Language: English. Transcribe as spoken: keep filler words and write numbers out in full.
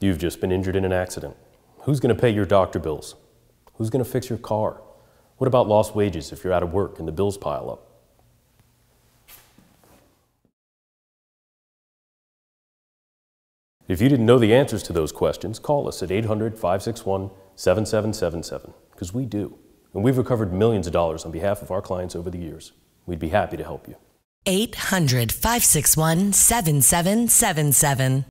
You've just been injured in an accident. Who's going to pay your doctor bills? Who's going to fix your car? What about lost wages if you're out of work and the bills pile up? If you didn't know the answers to those questions, call us at eight hundred, five six one, seven seven seven seven, because we do. And we've recovered millions of dollars on behalf of our clients over the years. We'd be happy to help you. eight hundred, five six one, seven seven seven seven.